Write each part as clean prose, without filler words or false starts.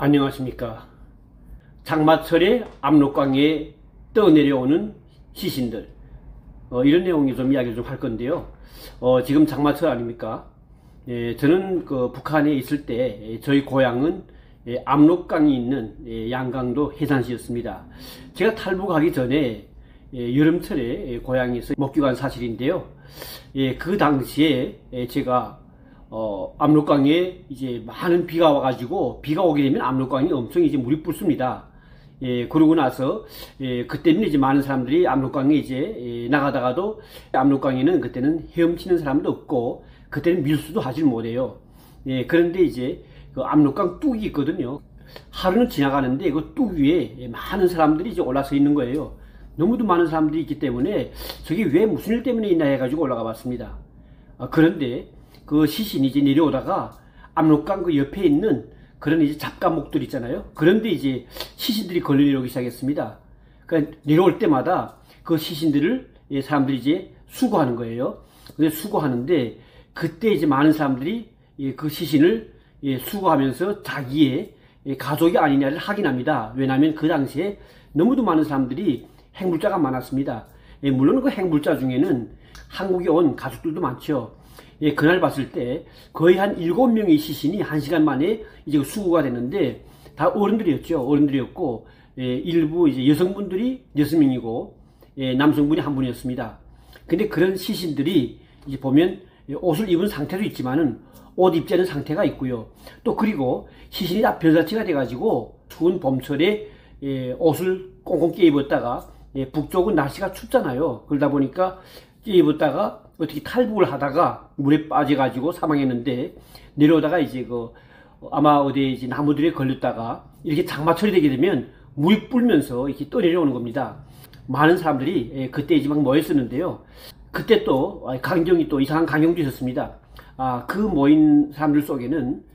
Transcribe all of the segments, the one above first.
안녕하십니까. 장마철에 압록강에 떠내려오는 시신들, 이런 내용이 좀 이야기를 좀 할 건데요. 지금 장마철 아닙니까? 저는 북한에 있을 때 저희 고향은 압록강이 있는 양강도 해산시였습니다. 제가 탈북하기 전에 여름철에 고향에서 목격한 사실인데요. 그 당시에 제가 압록강에 이제 많은 비가 와가지고, 비가 오게 되면 압록강이 엄청 이제 물이 붓습니다. 그러고 나서 그때는 이제 많은 사람들이 압록강에 이제 나가다가도, 압록강에는 그때는 헤엄치는 사람도 없고 그때는 밀수도 하질 못해요. 그런데 이제 그 압록강 뚝이 있거든요. 하루는 지나가는데 그 뚝 위에 많은 사람들이 이제 올라서 있는 거예요. 너무도 많은 사람들이 있기 때문에 저게 왜 무슨 일 때문에 있나 해가지고 올라가 봤습니다. 그런데 그 시신이 이제 내려오다가 압록강 그 옆에 있는 그런 이제 잡과목들 있잖아요. 그런데 이제 시신들이 걸려 내려오기 시작했습니다. 그러니까 내려올 때마다 그 시신들을 사람들이 이제 수거하는 거예요. 근데 수거하는데 그때 이제 많은 사람들이 그 시신을 수거하면서 자기의 가족이 아니냐를 확인합니다. 왜냐하면 그 당시에 너무도 많은 사람들이 핵물자가 많았습니다. 물론 그 핵물자 중에는 한국에 온 가족들도 많죠. 그날 봤을 때 거의 한 7명의 시신이 1시간 만에 이제 수거가 됐는데, 다 어른들이었죠. 어른들이었고, 일부 이제 여성분들이 6명이고, 남성분이 1분이었습니다. 근데 그런 시신들이 이제 보면 옷을 입은 상태도 있지만은 옷 입지 않은 상태가 있고요. 또 그리고 시신이 다 변사체가 돼가지고 추운 봄철에 옷을 꽁꽁 끼 입었다가, 북쪽은 날씨가 춥잖아요. 그러다 보니까 끼 입었다가 어떻게 탈북을 하다가 물에 빠져가지고 사망했는데, 내려오다가 이제 아마 어디 이제 나무들에 걸렸다가 이렇게 장마철이 되게 되면 물이 불면서 이렇게 떠내려오는 겁니다. 많은 사람들이 그때 이제 막 모였었는데요. 그때 또 강경이 또 이상한 강경도 있었습니다. 그 모인 사람들 속에는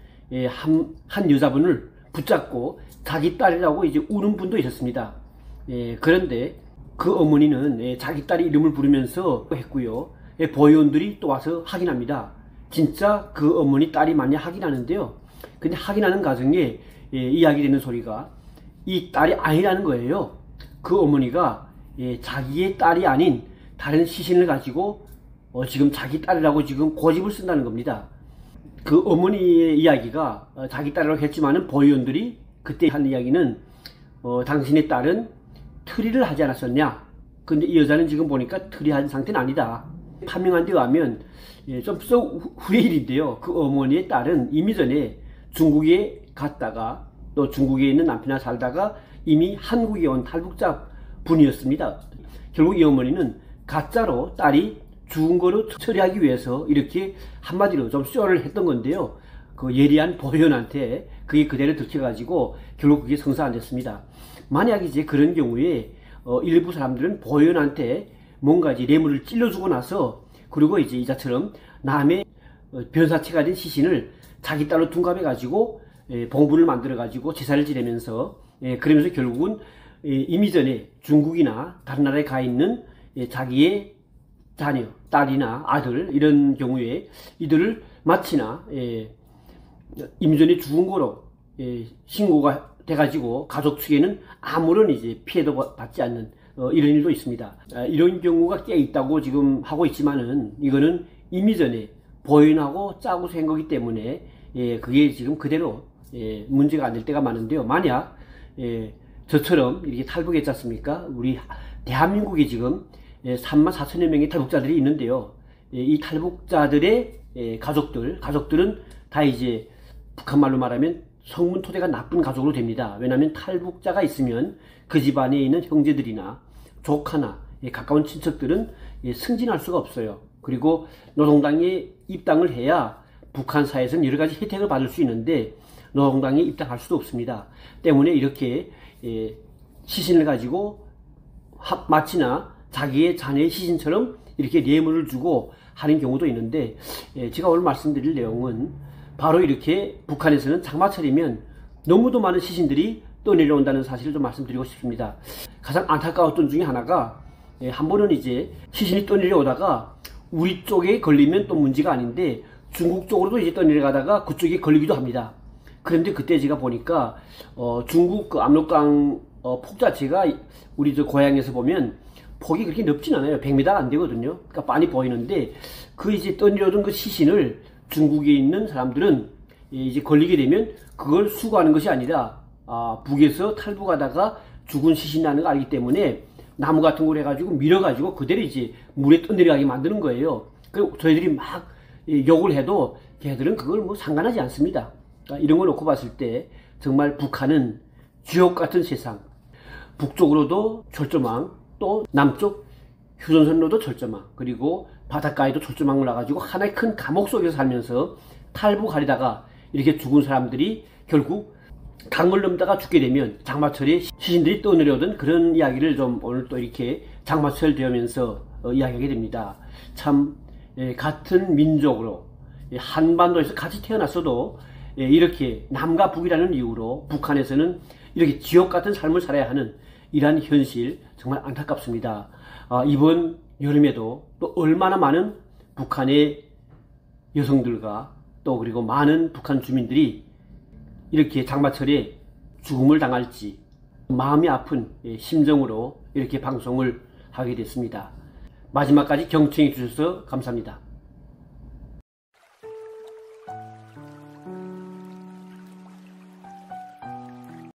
한 여자분을 붙잡고 자기 딸이라고 이제 우는 분도 있었습니다. 그런데 그 어머니는 자기 딸의 이름을 부르면서 했고요. 보위원들이 또 와서 확인합니다. 진짜 그 어머니 딸이 맞냐 확인하는데요. 근데 확인하는 과정에 이야기되는 소리가 이 딸이 아니라는 거예요. 그 어머니가 자기의 딸이 아닌 다른 시신을 가지고 지금 자기 딸이라고 지금 고집을 쓴다는 겁니다. 그 어머니의 이야기가 자기 딸이라고 했지만은 보위원들이 그때 한 이야기는 당신의 딸은 트리를 하지 않았었냐. 근데 이 여자는 지금 보니까 트리한 상태는 아니다. 판명한 데 가면 좀 후의 일인데요. 그 어머니의 딸은 이미 전에 중국에 갔다가 또 중국에 있는 남편이랑 살다가 이미 한국에 온 탈북자 분이었습니다. 결국 이 어머니는 가짜로 딸이 죽은 거로 처리하기 위해서 이렇게 한마디로 좀 쇼를 했던 건데요. 그 예리한 보위원한테 그게 그대로 들켜가지고 결국 그게 성사 안 됐습니다. 만약 이제 그런 경우에 일부 사람들은 보위원한테 뭔가 이제 뇌물을 찔러주고 나서, 그리고 이제 이자처럼 남의 변사체가 된 시신을 자기 딸로 둔갑해가지고 봉부를 만들어가지고 제사를 지내면서, 그러면서 결국은 이미 전에 중국이나 다른 나라에 가 있는 자기의 자녀, 딸이나 아들, 이런 경우에 이들을 마치나 이미 전에 죽은 거로 신고가 돼가지고 가족 측에는 아무런 이제 피해도 받지 않는 이런 일도 있습니다. 이런 경우가 꽤 있다고 지금 하고 있지만은, 이거는 이미 전에 보인하고 짜고 센 거기 때문에 그게 지금 그대로 문제가 안 될 때가 많은데요. 만약 저처럼 이렇게 탈북했지 않습니까? 우리 대한민국에 지금 34,000여 명의 탈북자들이 있는데요. 이 탈북자들의 가족들은 다 이제 북한 말로 말하면 성문 토대가 나쁜 가족으로 됩니다. 왜냐하면 탈북자가 있으면 그 집안에 있는 형제들이나 조카나 가까운 친척들은 승진할 수가 없어요. 그리고 노동당에 입당을 해야 북한 사회에서는 여러 가지 혜택을 받을 수 있는데 노동당에 입당할 수도 없습니다. 때문에 이렇게 시신을 가지고 마치나 자기의 자녀의 시신처럼 이렇게 뇌물을 주고 하는 경우도 있는데, 제가 오늘 말씀드릴 내용은 바로 이렇게 북한에서는 장마철이면 너무도 많은 시신들이 떠내려온다는 사실을 좀 말씀드리고 싶습니다. 가장 안타까웠던 중에 하나가, 한 번은 이제 시신이 떠내려오다가 우리 쪽에 걸리면 또 문제가 아닌데 중국 쪽으로도 이제 떠내려가다가 그쪽에 걸리기도 합니다. 그런데 그때 제가 보니까 중국 그 압록강 폭 자체가 우리 저 고향에서 보면 폭이 그렇게 넓진 않아요. 100m가 안 되거든요. 그러니까 빤히 보이는데 그 이제 떠내려오던 그 시신을 중국에 있는 사람들은 이제 걸리게 되면 그걸 수거하는 것이 아니라 북에서 탈북하다가 죽은 시신 나는 거 알기 때문에 나무 같은 걸 해가지고 밀어가지고 그대로 이제 물에 떠내려가게 만드는 거예요. 그리고 저희들이 막 욕을 해도 걔들은 그걸 뭐 상관하지 않습니다. 그러니까 이런 걸 놓고 봤을 때 정말 북한은 지옥 같은 세상. 북쪽으로도 철조망, 또 남쪽 휴전선로도 철조망, 그리고 바닷가에도 철조망을 놔가지고 하나의 큰 감옥 속에서 살면서 탈북하려다가 이렇게 죽은 사람들이 결국 강을 넘다가 죽게 되면 장마철에 시신들이 떠내려오던 그런 이야기를 좀 오늘 또 이렇게 장마철 되면서 이야기하게 됩니다. 참 같은 민족으로 한반도에서 같이 태어났어도 이렇게 남과 북이라는 이유로 북한에서는 이렇게 지옥 같은 삶을 살아야 하는 이러한 현실 정말 안타깝습니다. 이번 여름에도 또 얼마나 많은 북한의 여성들과 또 그리고 많은 북한 주민들이 이렇게 장마철에 죽음을 당할지 마음이 아픈 심정으로 이렇게 방송을 하게 됐습니다. 마지막까지 경청해 주셔서 감사합니다.